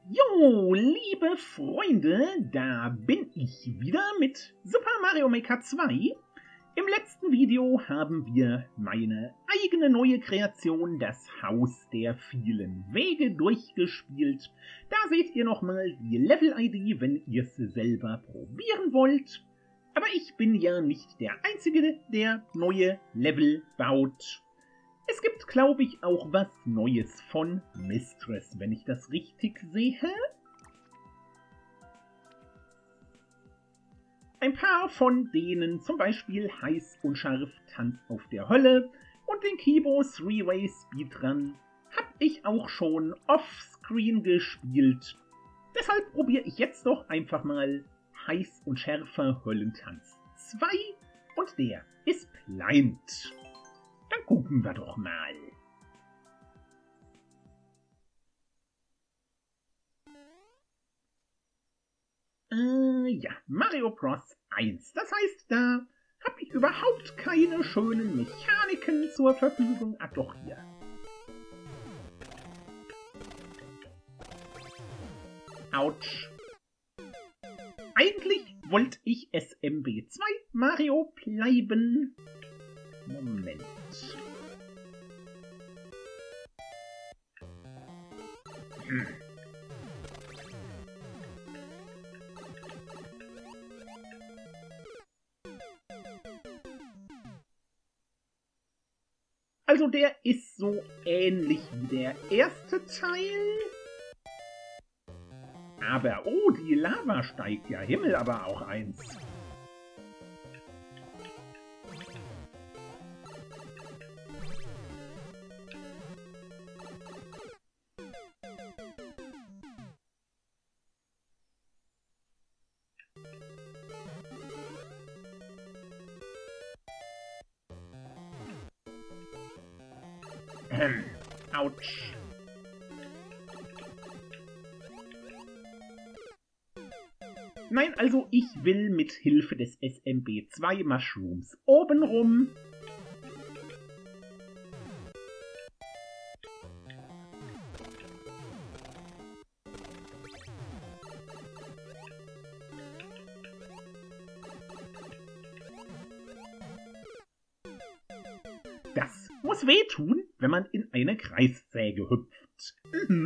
Jo, liebe Freunde, da bin ich wieder mit Super Mario Maker 2. Im letzten Video haben wir meine eigene neue Kreation, das Haus der vielen Wege, durchgespielt. Da seht ihr nochmal die Level-ID, wenn ihr es selber probieren wollt. Aber ich bin ja nicht der Einzige, der neue Level baut. Es gibt, glaube ich, auch was Neues von Mistress, wenn ich das richtig sehe. Ein paar von denen, zum Beispiel Heiß und Scharf, Tanz auf der Hölle und den Kibo 3-Way Speedrun, habe ich auch schon offscreen gespielt. Deshalb probiere ich jetzt doch einfach mal Heiß und Schärfer Höllentanz 2 und der ist blind. Dann gucken wir doch mal. Ja, Mario Bros. 1. Das heißt, da habe ich überhaupt keine schönen Mechaniken zur Verfügung. Ah, doch hier. Autsch. Eigentlich wollte ich SMB2 Mario bleiben. Moment. Also der ist so ähnlich wie der erste Teil. Aber, oh, die Lava steigt ja, Himmel aber auch eins. Autsch. Nein, also ich will mit Hilfe des SMB2 Mushrooms obenrum das muss wehtun, wenn man in eine Kreissäge hüpft.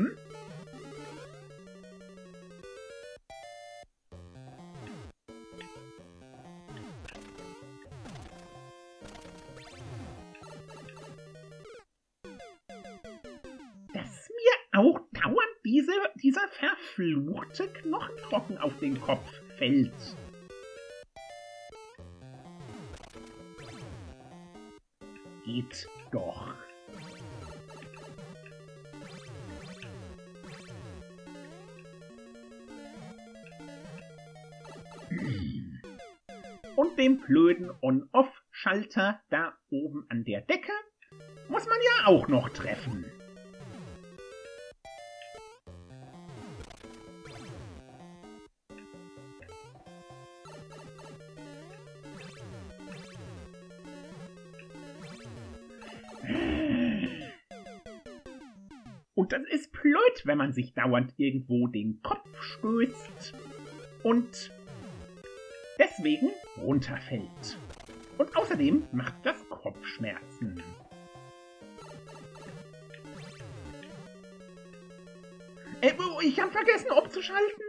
Dass mir auch dauernd dieser verfluchte Knochenbrocken auf den Kopf fällt. Geht doch. Und den blöden On-Off-Schalter da oben an der Decke muss man ja auch noch treffen. Und das ist blöd, wenn man sich dauernd irgendwo den Kopf stößt und deswegen runterfällt. Und außerdem macht das Kopfschmerzen. Ich habe vergessen umzuschalten.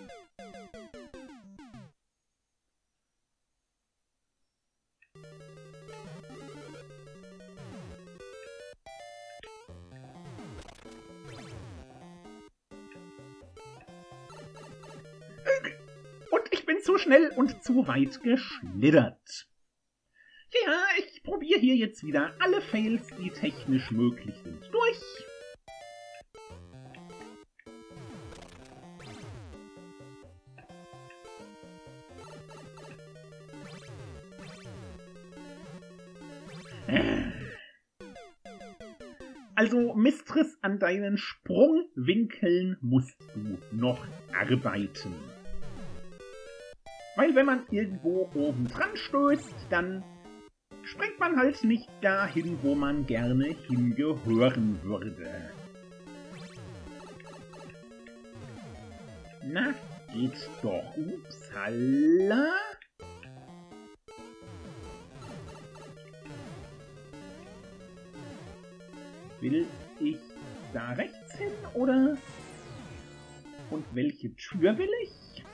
Zu schnell und zu weit geschlittert. Ja, ich probiere hier jetzt wieder alle Fails, die technisch möglich sind, durch. Also, Mistress, an deinen Sprungwinkeln musst du noch arbeiten. Weil wenn man irgendwo oben dran stößt, dann springt man halt nicht dahin, wo man gerne hingehören würde. Na, geht doch. Upsala. Will ich da rechts hin, oder? Und welche Tür will ich?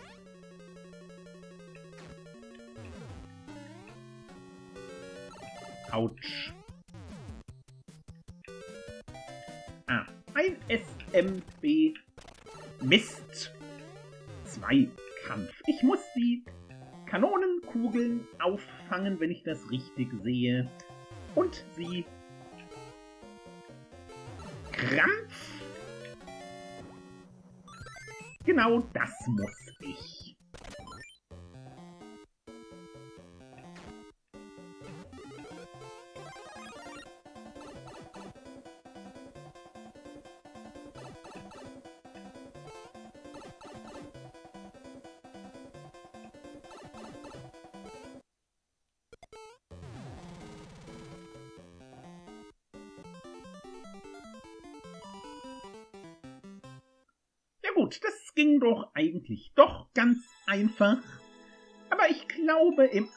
Autsch. Ah, ein SMB Mist. Zweikampf. Ich muss die Kanonenkugeln auffangen, wenn ich das richtig sehe. Und sie Krampf. Genau das muss ich. Ja gut, das ging doch eigentlich doch ganz einfach. Aber ich glaube im...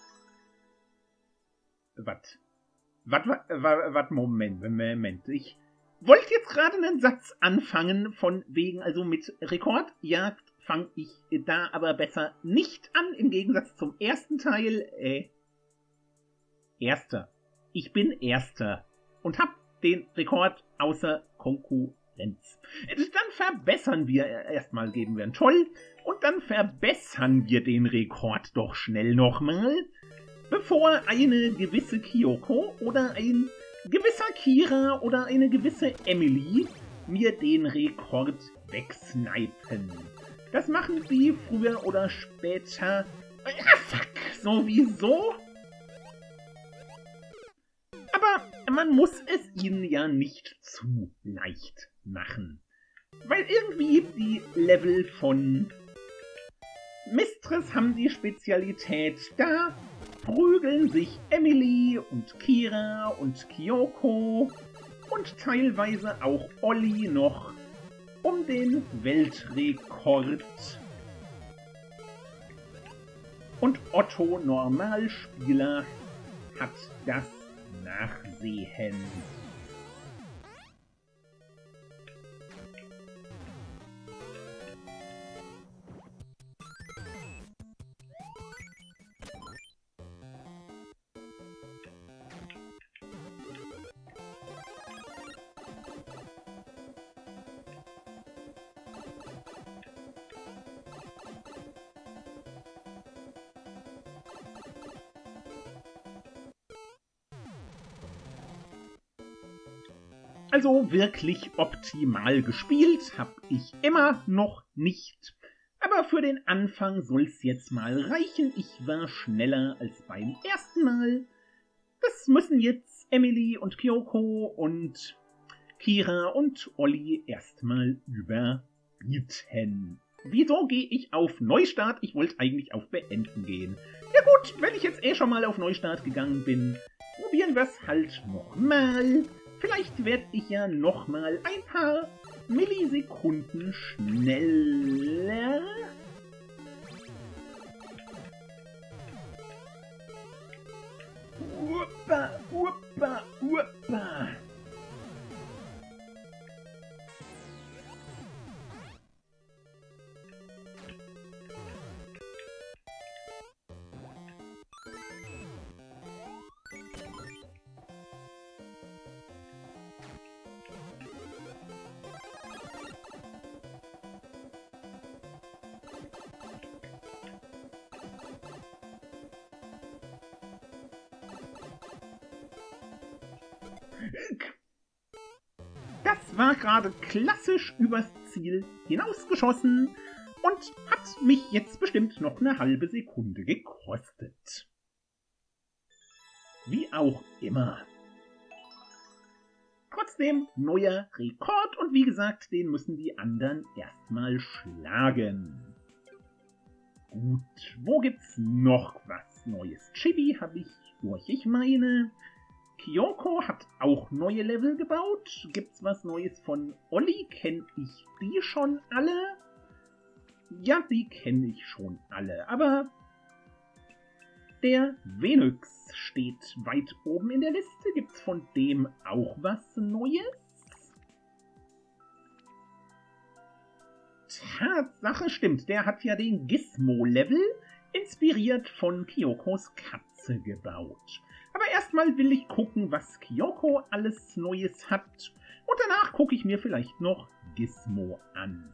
Moment. Ich wollte jetzt gerade einen Satz anfangen von wegen, also mit Rekordjagd fange ich da aber besser nicht an, im Gegensatz zum ersten Teil. Erster. Ich bin Erster und hab den Rekord außer Konkurrenz. Dann verbessern wir erstmal, geben wir einen Toll und dann verbessern wir den Rekord doch schnell nochmal, bevor eine gewisse Kyoko oder ein gewisser Kira oder eine gewisse Emily mir den Rekord wegsnipen. Das machen sie früher oder später. Fuck, sowieso. Aber man muss es ihnen ja nicht zu leicht machen. Weil irgendwie die Level von Mistress haben die Spezialität, da prügeln sich Emily und Kira und Kyoko und teilweise auch Olli noch um den Weltrekord. Und Otto Normalspieler hat das Nachsehen. Also wirklich optimal gespielt habe ich immer noch nicht. Aber für den Anfang soll's jetzt mal reichen. Ich war schneller als beim ersten Mal. Das müssen jetzt Emily und Kyoko und Kira und Olli erstmal überbieten. Wieso gehe ich auf Neustart? Ich wollte eigentlich auf Beenden gehen. Ja gut, wenn ich jetzt schon mal auf Neustart gegangen bin, probieren wir es halt nochmal. Vielleicht werde ich ja nochmal ein paar Millisekunden schneller. Uppa, uppa, uppa. Das war gerade klassisch übers Ziel hinausgeschossen und hat mich jetzt bestimmt noch eine halbe Sekunde gekostet. Wie auch immer. Trotzdem neuer Rekord und wie gesagt, den müssen die anderen erstmal schlagen. Gut, wo gibt's noch was Neues? Chibi habe ich durch, ich meine. Kyoko hat auch neue Level gebaut. Gibt's was Neues von Olli? Kenn ich die schon alle? Ja, die kenne ich schon alle, aber der Venyx steht weit oben in der Liste. Gibt's von dem auch was Neues? Tatsache, stimmt, der hat ja den Gizmo-Level inspiriert von Kyokos Katze gebaut. Aber erstmal will ich gucken, was Kyoko alles Neues hat. Und danach gucke ich mir vielleicht noch Gizmo an.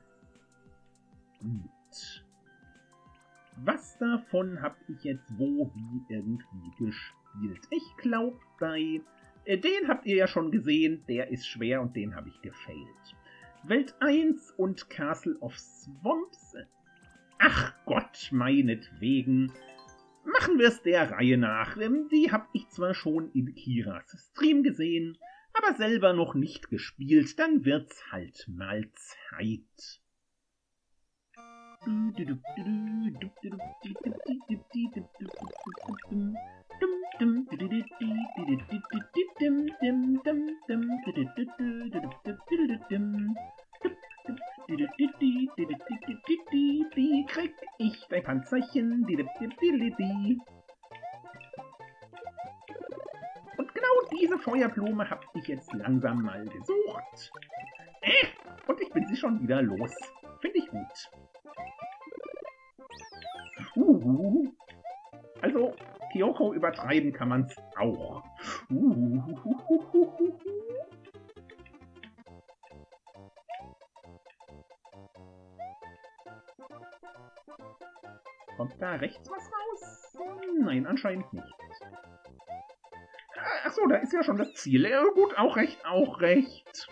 Gut. Was davon habe ich jetzt wo, wie, irgendwie gespielt? Ich glaube, den habt ihr ja schon gesehen, der ist schwer und den habe ich gefailt. Welt 1 und Castle of Swamps. Ach Gott, meinetwegen. Machen wir es der Reihe nach. Die habe ich zwar schon in Kiras Stream gesehen, aber selber noch nicht gespielt. Dann wird's halt mal Zeit. Wie krieg ich dein Panzerchen? Und genau diese Feuerblume habe ich jetzt langsam mal gesucht. Und ich bin sie schon wieder los. Finde ich gut. Also, Kyoko übertreiben kann man's auch. Kommt da rechts was raus? Nein, anscheinend nicht. Achso, da ist ja schon das Ziel. Ja, gut, auch recht, auch recht.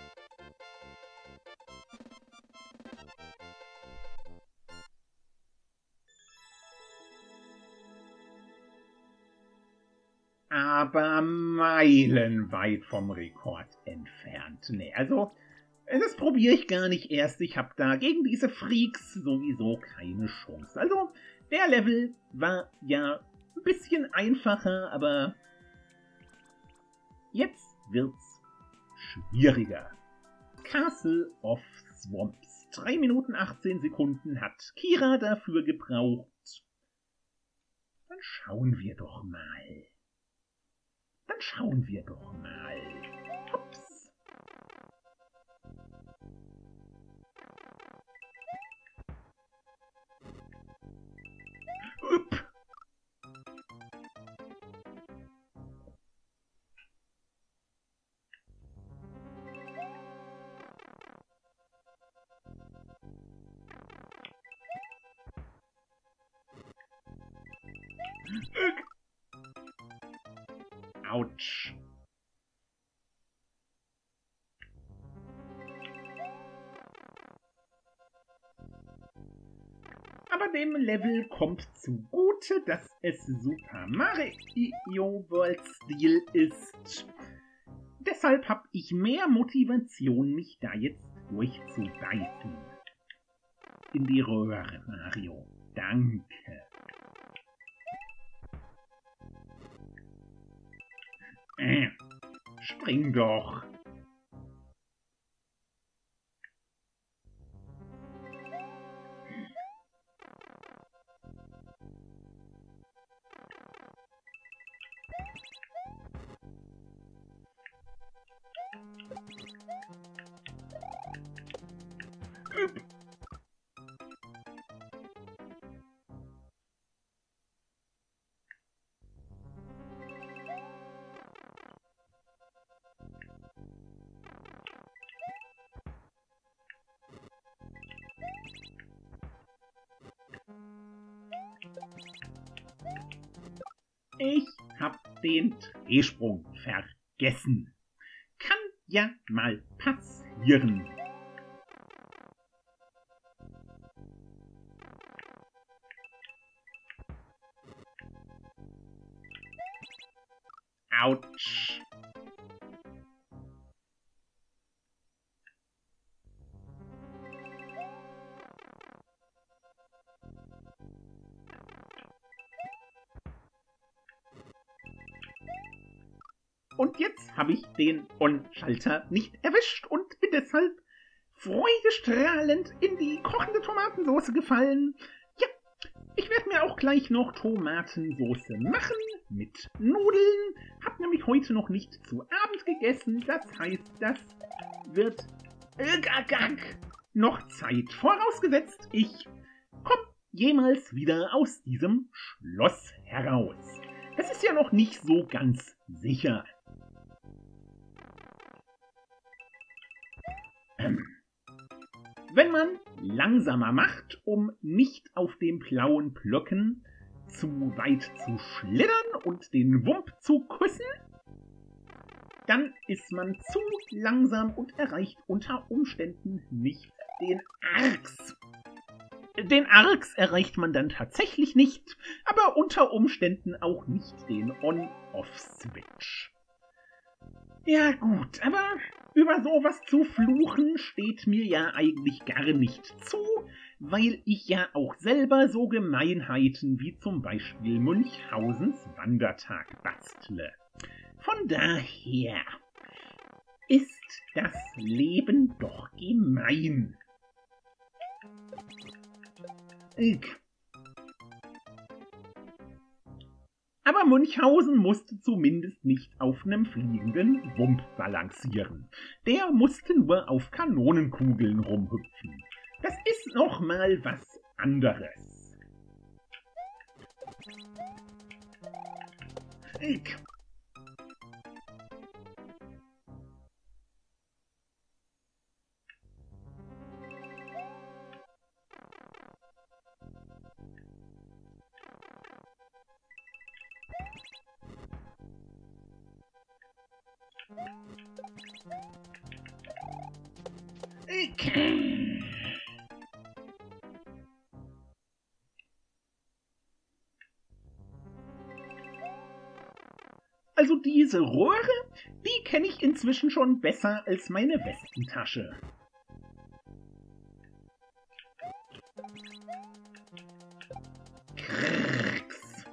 Aber meilenweit vom Rekord entfernt. Nee, also, das probiere ich gar nicht erst. Ich habe da gegen diese Freaks sowieso keine Chance. Also, der Level war ja ein bisschen einfacher, aber jetzt wird's schwieriger. Castle of Swamps. 3 Minuten 18 Sekunden hat Kira dafür gebraucht. Dann schauen wir doch mal. Hops. Upp. Autsch. Aber dem Level kommt zugute, dass es Super Mario World Stil ist. Deshalb habe ich mehr Motivation, mich da jetzt durchzubeißen. In die Röhre, Mario. Danke. Spring doch. Ich hab den Drehsprung vergessen. Kann ja mal passieren. Autsch. Und jetzt habe ich den On-Schalter nicht erwischt und bin deshalb freudestrahlend in die kochende Tomatensauce gefallen. Ja, ich werde mir auch gleich noch Tomatensauce machen mit Nudeln. Hab nämlich heute noch nicht zu Abend gegessen. Das heißt, das wird noch Zeit. Vorausgesetzt, ich komme jemals wieder aus diesem Schloss heraus. Das ist ja noch nicht so ganz sicher. Wenn man langsamer macht, um nicht auf den blauen Blöcken zu weit zu schlittern und den Wump zu küssen, dann ist man zu langsam und erreicht unter Umständen nicht den Arx. Den Arx erreicht man dann tatsächlich nicht, aber unter Umständen auch nicht den On-Off-Switch. Ja gut, aber über sowas zu fluchen steht mir ja eigentlich gar nicht zu, weil ich ja auch selber so Gemeinheiten wie zum Beispiel Münchhausens Wandertag bastle. Von daher ist das Leben doch gemein. Aber Münchhausen musste zumindest nicht auf einem fliegenden Wump balancieren. Der musste nur auf Kanonenkugeln rumhüpfen. Das ist noch mal was anderes. Also diese Röhre, die kenne ich inzwischen schon besser als meine Westentasche. Krrks.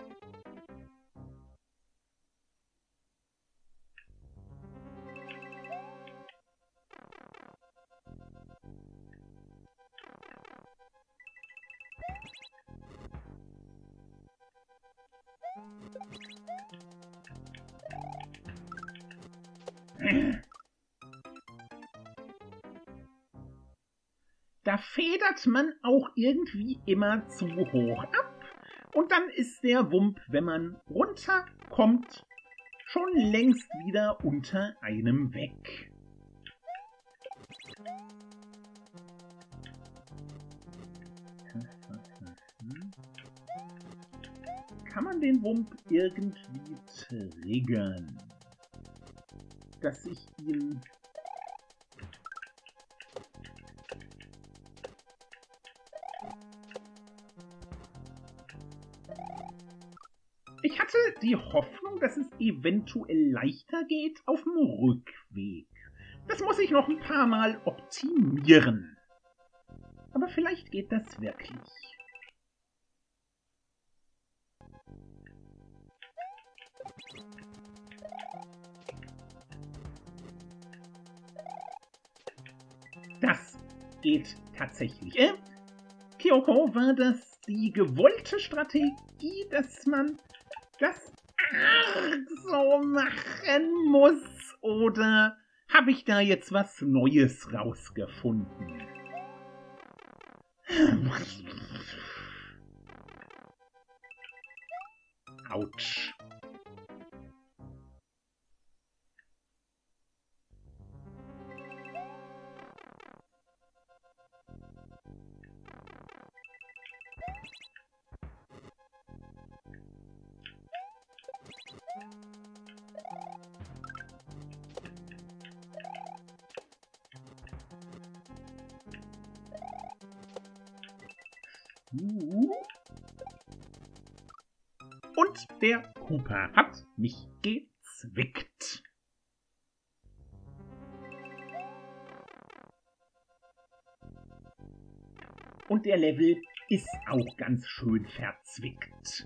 Da federt man auch irgendwie immer zu hoch ab und dann ist der Wump, wenn man runterkommt, schon längst wieder unter einem weg. Kann man den Wump irgendwie triggern, dass ich ihn Ich hatte die Hoffnung, dass es eventuell leichter geht auf dem Rückweg. Das muss ich noch ein paar Mal optimieren. Aber vielleicht geht das wirklich. Das geht tatsächlich. Kyoko, war das die gewollte Strategie, dass man das so machen muss? Oder habe ich da jetzt was Neues rausgefunden? Autsch. Und der Cooper hat mich gezwickt. Und der Level ist auch ganz schön verzwickt.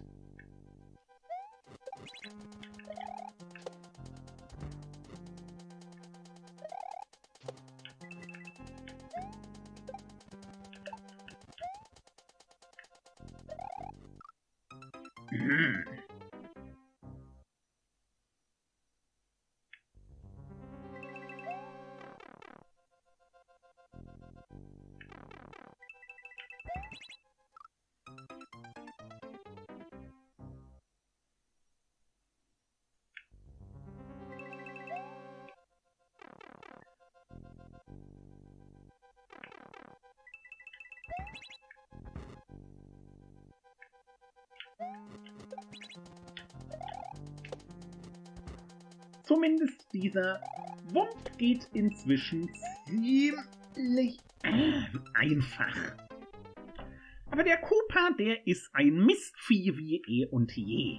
Zumindest dieser Wump geht inzwischen ziemlich einfach. Aber der Koopa, der ist ein Mistvieh wie eh und je.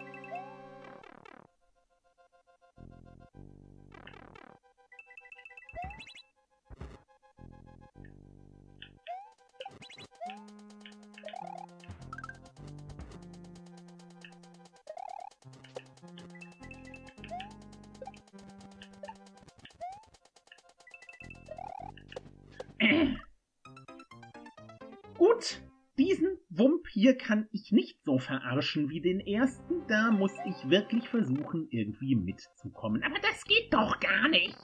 Gut, diesen Wump hier kann ich nicht so verarschen wie den ersten. Da muss ich wirklich versuchen, irgendwie mitzukommen. Aber das geht doch gar nicht.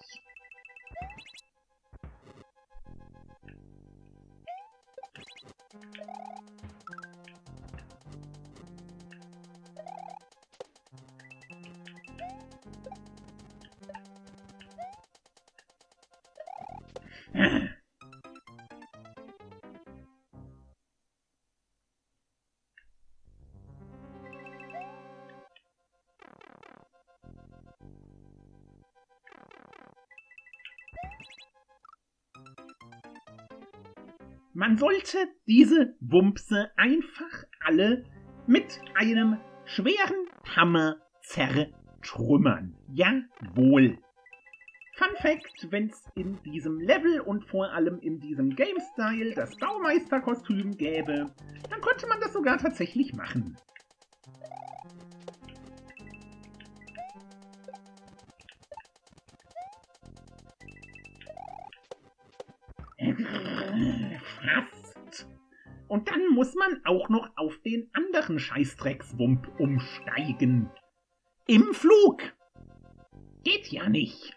Man sollte diese Wumpse einfach alle mit einem schweren Hammer zertrümmern. Jawohl. Fun Fact, wenn es in diesem Level und vor allem in diesem Game-Style das Baumeisterkostüm gäbe, dann könnte man das sogar tatsächlich machen. Fast. Und dann muss man auch noch auf den anderen Scheißdreckswump umsteigen. Im Flug. Geht ja nicht.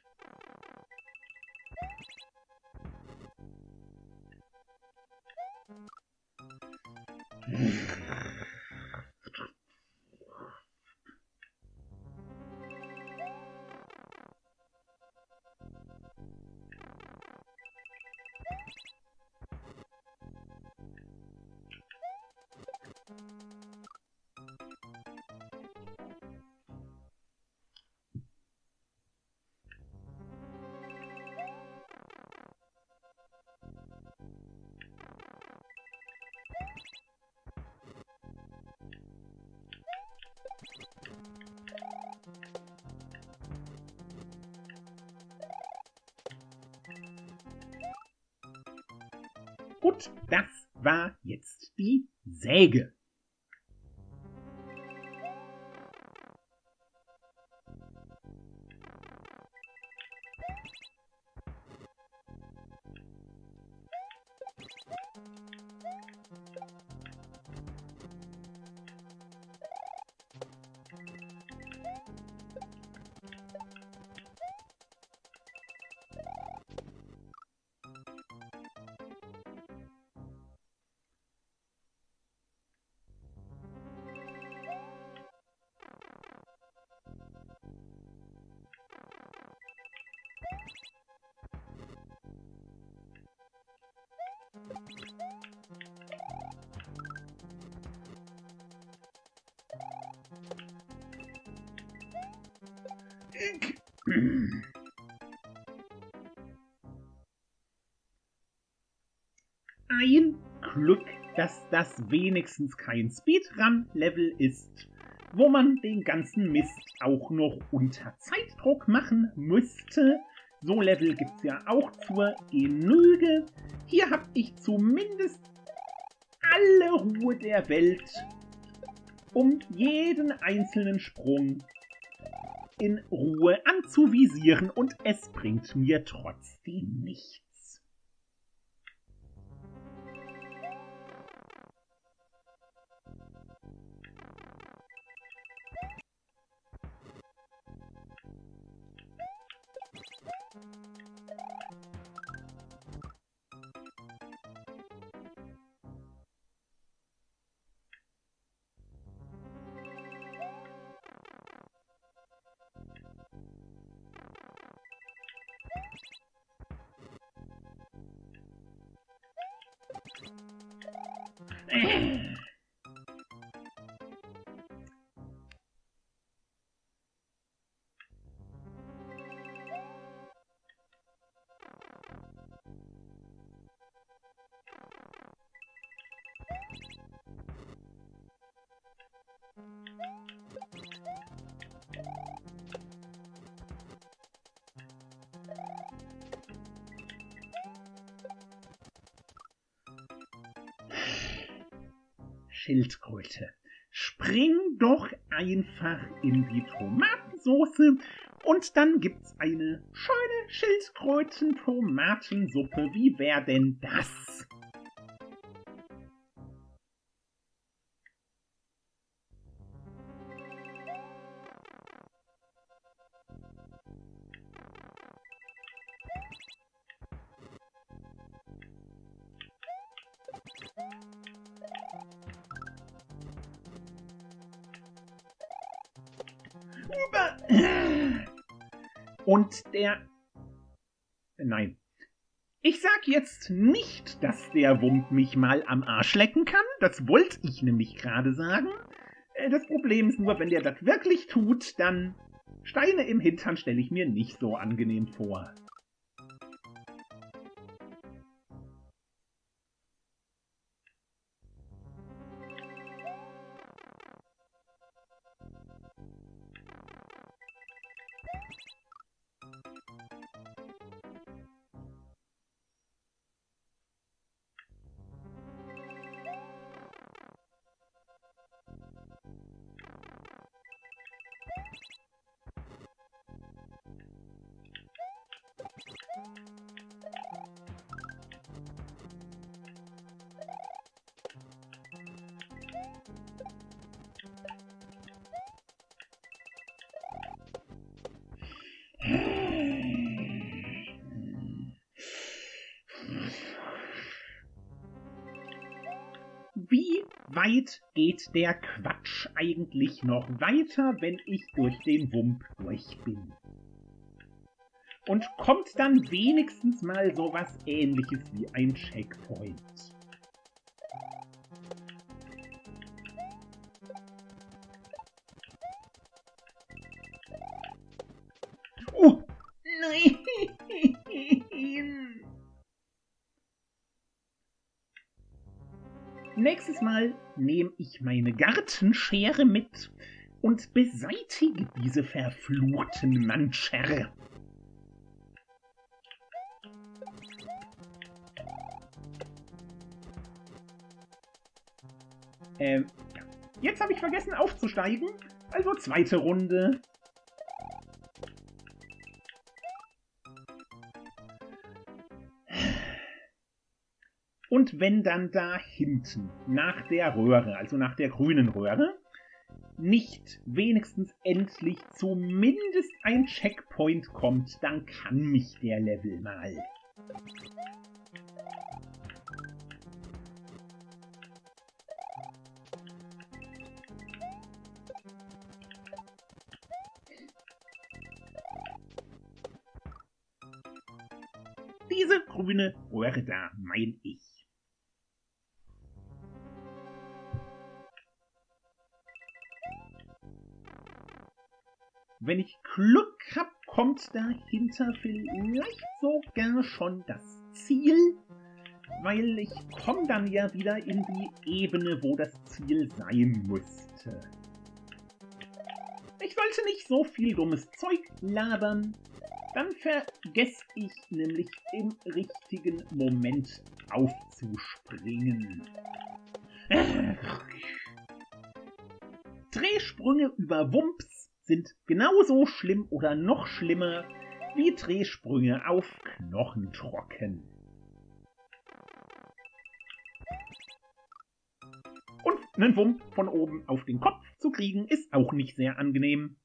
Gut, das war jetzt die Säge. Ein Glück, dass das wenigstens kein Speedrun-Level ist, wo man den ganzen Mist auch noch unter Zeitdruck machen müsste. So Level gibt's ja auch zur Genüge. Hier habe ich zumindest alle Ruhe der Welt, um jeden einzelnen Sprung in Ruhe anzuvisieren, und es bringt mir trotzdem nichts. Schildkröte, spring doch einfach in die Tomatensoße und dann gibt's eine schöne Schildkröten-Tomatensuppe. Wie wär denn das? Und Nein. Ich sag jetzt nicht, dass der Wump mich mal am Arsch lecken kann. Das wollte ich nämlich gerade sagen. Das Problem ist nur, wenn der das wirklich tut, dann Steine im Hintern stelle ich mir nicht so angenehm vor. Wie weit geht der Quatsch eigentlich noch weiter, wenn ich durch den Wump durch bin? Und kommt dann wenigstens mal sowas Ähnliches wie ein Checkpoint? Nein! Nächstes Mal nehme ich meine Gartenschere mit und beseitige diese verfluchten Manscher. Jetzt habe ich vergessen aufzusteigen, also zweite Runde. Und wenn dann da hinten, nach der Röhre, also nach der grünen Röhre, nicht wenigstens endlich zumindest ein Checkpoint kommt, dann kann mich der Level mal. Diese grüne Röhre da, mein ich. Wenn ich Glück hab, kommt dahinter vielleicht sogar schon das Ziel, weil ich komme dann ja wieder in die Ebene, wo das Ziel sein müsste. Ich sollte nicht so viel dummes Zeug labern, dann vergesse ich nämlich im richtigen Moment aufzuspringen. Drehsprünge über Wumps sind genauso schlimm oder noch schlimmer wie Drehsprünge auf Knochentrocken. Und einen Wump von oben auf den Kopf zu kriegen, ist auch nicht sehr angenehm.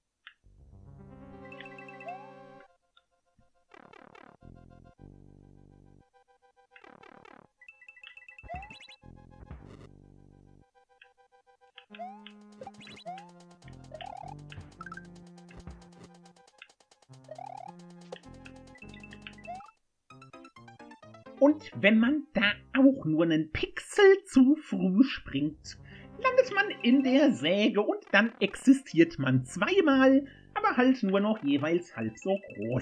Und wenn man da auch nur einen Pixel Pixel zu früh springt, landet man in der Säge und dann existiert man zweimal, aber halt nur noch jeweils halb so groß.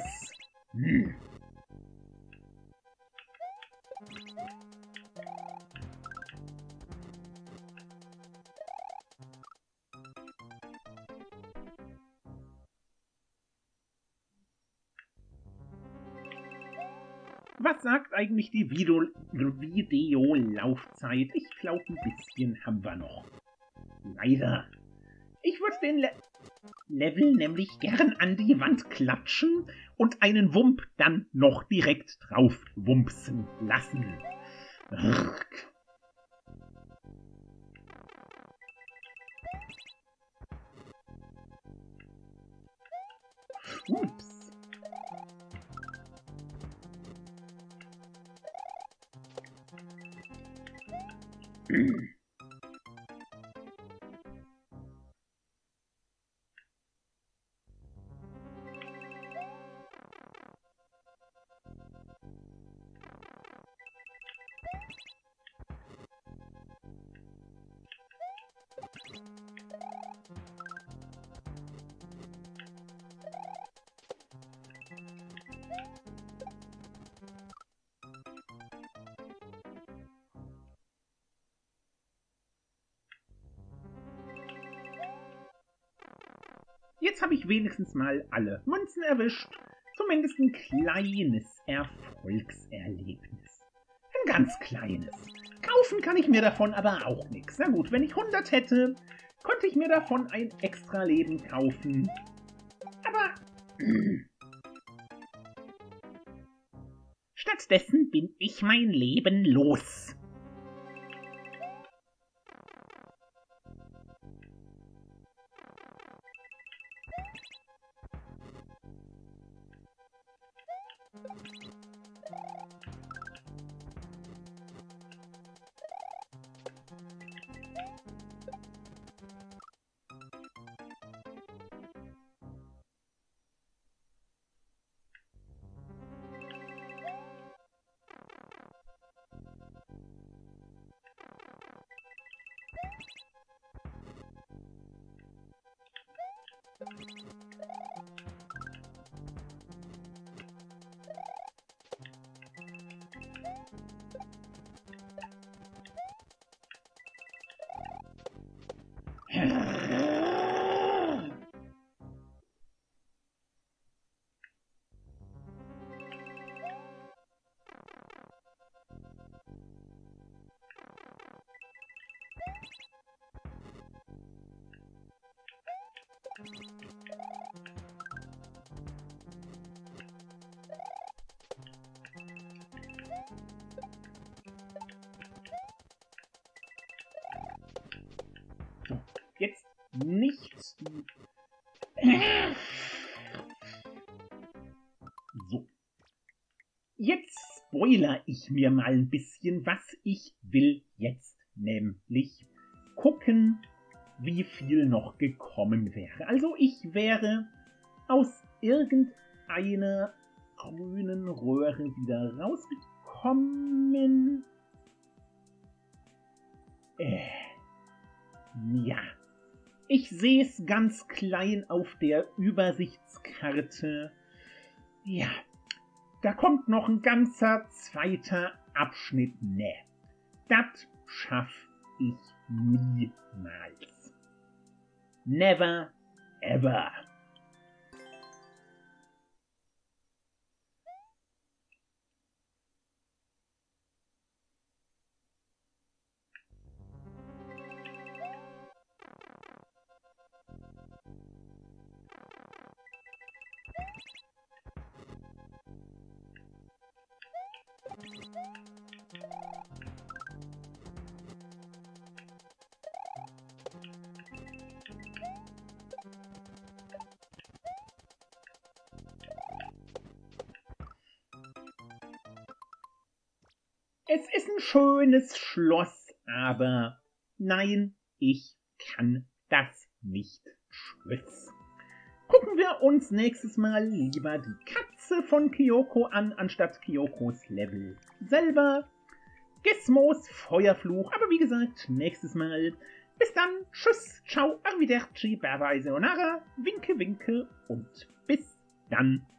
Was sagt eigentlich die Videolaufzeit? Ich glaube, ein bisschen haben wir noch. Leider. Ich würde den Level nämlich gern an die Wand klatschen und einen Wump dann noch direkt drauf wumpsen lassen. Ups. Jetzt habe ich wenigstens mal alle Münzen erwischt. Zumindest ein kleines Erfolgserlebnis. Ein ganz kleines. Kaufen kann ich mir davon aber auch nichts. Na gut, wenn ich 100 hätte, konnte ich mir davon ein extra Leben kaufen. Aber stattdessen bin ich mein Leben los. So, jetzt nichts. So. Jetzt spoiler ich mir mal ein bisschen, was ich will jetzt nämlich gucken, wie viel noch gekommen wäre. Also ich wäre aus irgendeiner grünen Röhre wieder rausgekommen. Ja, ich sehe es ganz klein auf der Übersichtskarte. Ja, da kommt noch ein ganzer zweiter Abschnitt. Ne, das schaff ich niemals. Never ever. Es ist ein schönes Schloss, aber nein, ich kann das nicht. Tschüss. Gucken wir uns nächstes Mal lieber die Katze von Kyoko an, anstatt Kyokos Level selber. Gizmos Feuerfluch. Aber wie gesagt, nächstes Mal. Bis dann. Tschüss, ciao, arrivederci, bye bye, sayonara, winke, winke und bis dann.